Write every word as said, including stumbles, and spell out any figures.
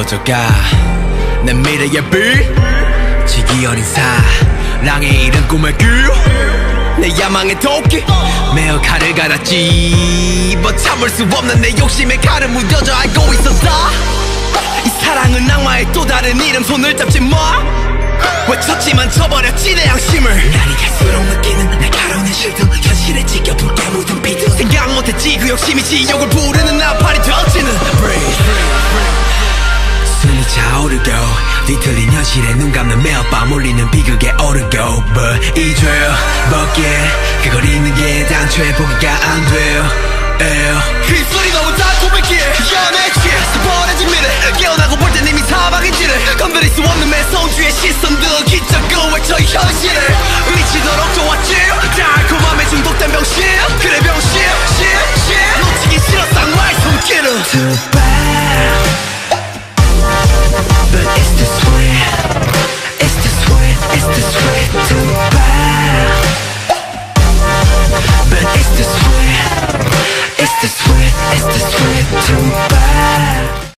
꺼져가 내 미래의 빛 지기 어린 사랑의 이른 꿈을 꿀내 야망의 도끼 매어 칼을 갈았지 뭐 참을 수 없는 내 욕심에 칼을 무뎌져 알고 있었어 이 사랑은 악마의 또 다른 이름 손을 잡지 마 외쳤지만 저버렸지 내 양심을 날이 갈수록 느끼는 날카로운 실드 현실에 지켜 붉게 묻은 비트 생각 못했지 그 욕심이 지옥을 부르는 나팔이 터지는 숨이 차오르고 뒤틀린 현실에 눈 감는 매일 밤 울리는 비극에 오르고 But 이 죄 벗게 그걸 잊는 게 당초에 포기가 안 돼요 그 입술이 너무 달콤했기에 연애치 버려진 미래 깨어나고 볼 땐 이미 사방인지를 건드릴 수 없는 매서운주의 시선들 기적을 외쳐 이 현실을 미치도록 좋았지 달콤함에 중독된 병신 그래 병신 신, 신 놓치기 싫어 쌍화의 손길을